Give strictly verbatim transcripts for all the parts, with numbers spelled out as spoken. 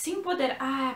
Se empoderar... Ah,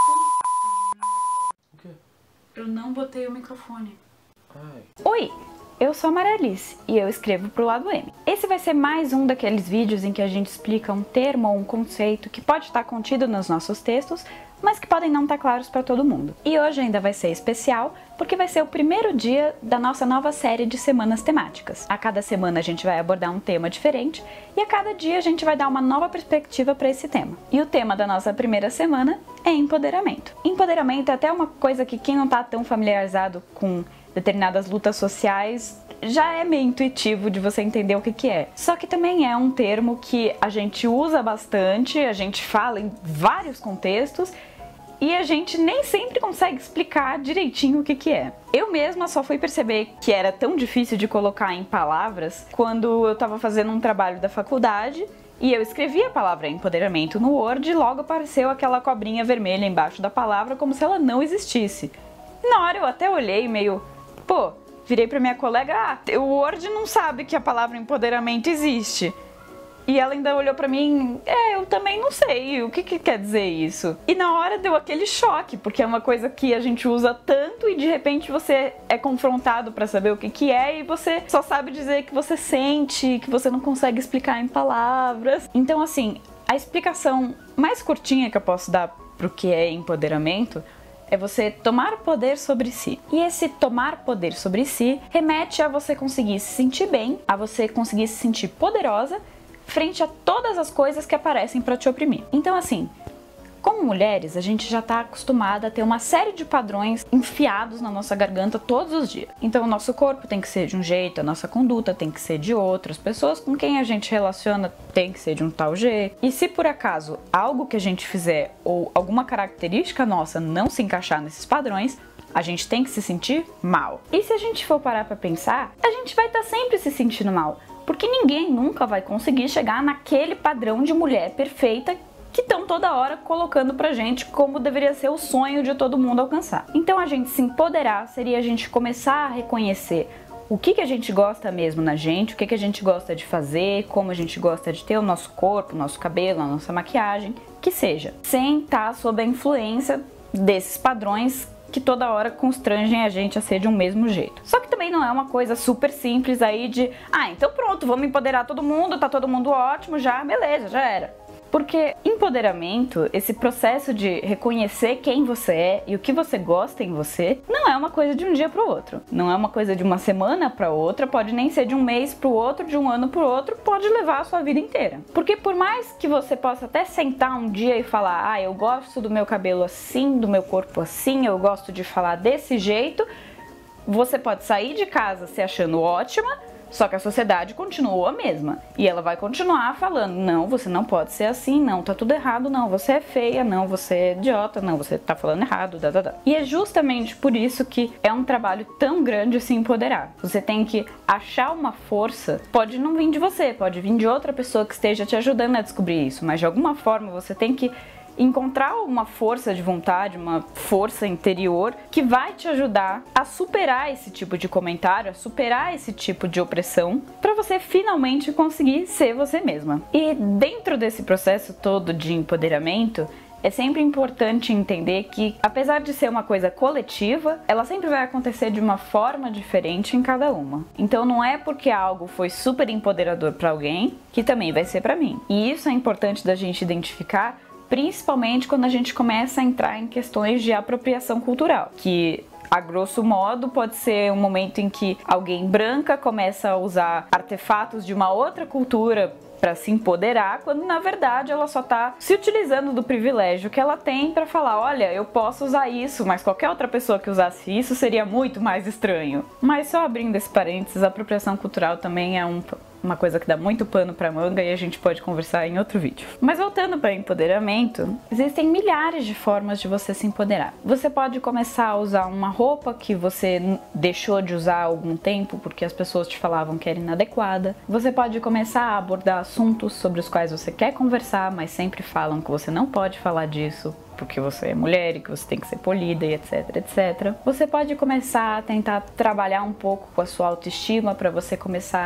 O quê? eu não botei o microfone. Ai. Oi, eu sou a Maralice e eu escrevo pro Lado M. Esse vai ser mais um daqueles vídeos em que a gente explica um termo ou um conceito que pode estar contido nos nossos textos, mas que podem não estar claros para todo mundo. E hoje ainda vai ser especial, porque vai ser o primeiro dia da nossa nova série de semanas temáticas. A cada semana a gente vai abordar um tema diferente e a cada dia a gente vai dar uma nova perspectiva para esse tema. E o tema da nossa primeira semana é empoderamento. Empoderamento é até uma coisa que quem não está tão familiarizado com determinadas lutas sociais já é meio intuitivo de você entender o que que é. Só que também é um termo que a gente usa bastante, a gente fala em vários contextos e a gente nem sempre consegue explicar direitinho o que que é. Eu mesma só fui perceber que era tão difícil de colocar em palavras quando eu estava fazendo um trabalho da faculdade e eu escrevi a palavra empoderamento no Word e logo apareceu aquela cobrinha vermelha embaixo da palavra como se ela não existisse. E na hora eu até olhei meio... Pô, virei pra minha colega, ah, o Word não sabe que a palavra empoderamento existe. E ela ainda olhou pra mim, é, eu também não sei, o que que quer dizer isso? E na hora deu aquele choque, porque é uma coisa que a gente usa tanto e de repente você é confrontado pra saber o que que é e você só sabe dizer que você sente, que você não consegue explicar em palavras. Então assim, a explicação mais curtinha que eu posso dar pro que é empoderamento é você tomar poder sobre si. E esse tomar poder sobre si remete a você conseguir se sentir bem, a você conseguir se sentir poderosa frente a todas as coisas que aparecem para te oprimir. Então assim, como mulheres, a gente já está acostumada a ter uma série de padrões enfiados na nossa garganta todos os dias. Então o nosso corpo tem que ser de um jeito, a nossa conduta tem que ser de outro, as pessoas com quem a gente relaciona tem que ser de um tal jeito. E se por acaso algo que a gente fizer ou alguma característica nossa não se encaixar nesses padrões, a gente tem que se sentir mal. E se a gente for parar para pensar, a gente vai estar sempre se sentindo mal, porque ninguém nunca vai conseguir chegar naquele padrão de mulher perfeita que estão toda hora colocando pra gente como deveria ser o sonho de todo mundo alcançar. Então a gente se empoderar seria a gente começar a reconhecer o que que a gente gosta mesmo na gente, o que que a gente gosta de fazer, como a gente gosta de ter o nosso corpo, o nosso cabelo, a nossa maquiagem, que seja, sem estar sob a influência desses padrões que toda hora constrangem a gente a ser de um mesmo jeito. Só que também não é uma coisa super simples aí de, ah, então pronto, vamos empoderar todo mundo, tá todo mundo ótimo já, beleza, já era. Porque empoderamento, esse processo de reconhecer quem você é e o que você gosta em você, não é uma coisa de um dia para o outro. Não é uma coisa de uma semana para outra, pode nem ser de um mês para o outro, de um ano para o outro, pode levar a sua vida inteira. Porque por mais que você possa até sentar um dia e falar, ah, eu gosto do meu cabelo assim, do meu corpo assim, eu gosto de falar desse jeito, você pode sair de casa se achando ótima, só que a sociedade continuou a mesma. E ela vai continuar falando, não, você não pode ser assim, não, tá tudo errado, não, você é feia, não, você é idiota, não, você tá falando errado, da, da, da. E é justamente por isso que é um trabalho tão grande se empoderar. Você tem que achar uma força, pode não vir de você, pode vir de outra pessoa que esteja te ajudando a descobrir isso, mas de alguma forma você tem que encontrar uma força de vontade, uma força interior que vai te ajudar a superar esse tipo de comentário, a superar esse tipo de opressão, para você finalmente conseguir ser você mesma. E dentro desse processo todo de empoderamento, é sempre importante entender que, apesar de ser uma coisa coletiva, ela sempre vai acontecer de uma forma diferente em cada uma. Então não é porque algo foi super empoderador para alguém que também vai ser para mim. E isso é importante da gente identificar, principalmente quando a gente começa a entrar em questões de apropriação cultural, que a grosso modo pode ser um momento em que alguém branca começa a usar artefatos de uma outra cultura para se empoderar, quando na verdade ela só tá se utilizando do privilégio que ela tem para falar, olha, eu posso usar isso, mas qualquer outra pessoa que usasse isso seria muito mais estranho. Mas só abrindo esse parênteses, a apropriação cultural também é um uma coisa que dá muito pano pra manga e a gente pode conversar em outro vídeo. Mas voltando para empoderamento, existem milhares de formas de você se empoderar. Você pode começar a usar uma roupa que você deixou de usar há algum tempo porque as pessoas te falavam que era inadequada. Você pode começar a abordar assuntos sobre os quais você quer conversar, mas sempre falam que você não pode falar disso porque você é mulher e que você tem que ser polida e etc, etcétera. Você pode começar a tentar trabalhar um pouco com a sua autoestima para você começar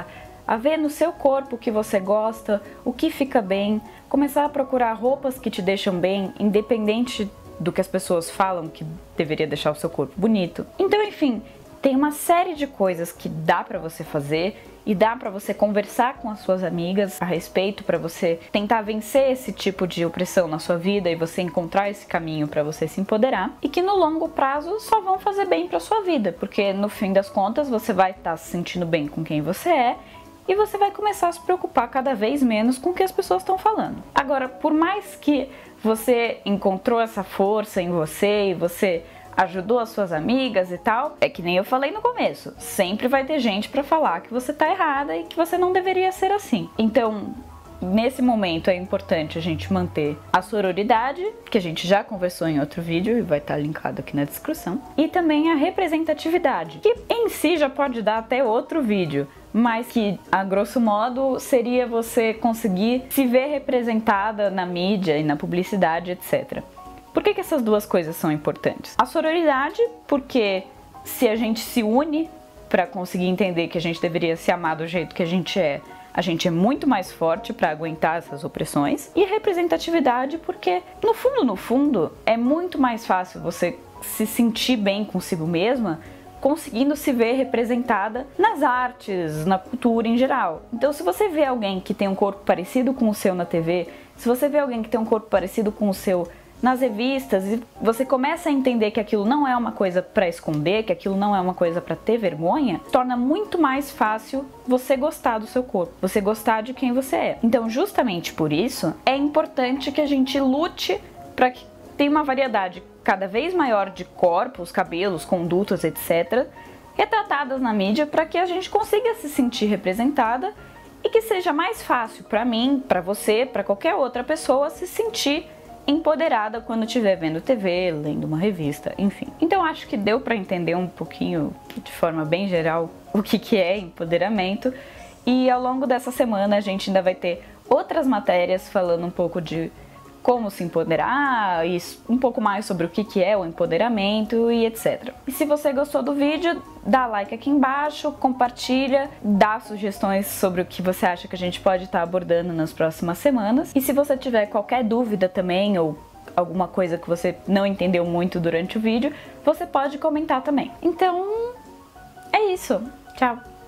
a ver no seu corpo o que você gosta, o que fica bem, começar a procurar roupas que te deixam bem, independente do que as pessoas falam que deveria deixar o seu corpo bonito. Então, enfim, tem uma série de coisas que dá pra você fazer e dá pra você conversar com as suas amigas a respeito, pra você tentar vencer esse tipo de opressão na sua vida e você encontrar esse caminho pra você se empoderar, e que no longo prazo só vão fazer bem pra sua vida, porque no fim das contas você vai estar se sentindo bem com quem você é e você vai começar a se preocupar cada vez menos com o que as pessoas estão falando. Agora, por mais que você encontrou essa força em você e você ajudou as suas amigas e tal, é que nem eu falei no começo, sempre vai ter gente pra falar que você tá errada e que você não deveria ser assim. Então, nesse momento é importante a gente manter a sororidade, que a gente já conversou em outro vídeo e vai estar linkado aqui na descrição, e também a representatividade, que em si já pode dar até outro vídeo, mas que, a grosso modo, seria você conseguir se ver representada na mídia e na publicidade, etcétera. Por que que essas duas coisas são importantes? A sororidade, porque se a gente se une para conseguir entender que a gente deveria se amar do jeito que a gente é, a gente é muito mais forte para aguentar essas opressões. E representatividade, porque no fundo, no fundo, é muito mais fácil você se sentir bem consigo mesma conseguindo se ver representada nas artes, na cultura em geral. Então, se você vê alguém que tem um corpo parecido com o seu na T V, se você vê alguém que tem um corpo parecido com o seu nas revistas, e você começa a entender que aquilo não é uma coisa para esconder, que aquilo não é uma coisa para ter vergonha, torna muito mais fácil você gostar do seu corpo, você gostar de quem você é. Então, justamente por isso, é importante que a gente lute para que tenha uma variedade cada vez maior de corpos, cabelos, condutas, etcétera, retratadas na mídia, para que a gente consiga se sentir representada e que seja mais fácil para mim, para você, para qualquer outra pessoa se sentir empoderada quando estiver vendo T V, lendo uma revista, enfim. Então acho que deu para entender um pouquinho, de forma bem geral, o que que é empoderamento, e ao longo dessa semana a gente ainda vai ter outras matérias falando um pouco de como se empoderar, e um pouco mais sobre o que que é o empoderamento e etcétera. E se você gostou do vídeo, dá like aqui embaixo, compartilha, dá sugestões sobre o que você acha que a gente pode estar abordando nas próximas semanas. E se você tiver qualquer dúvida também, ou alguma coisa que você não entendeu muito durante o vídeo, você pode comentar também. Então, é isso. Tchau!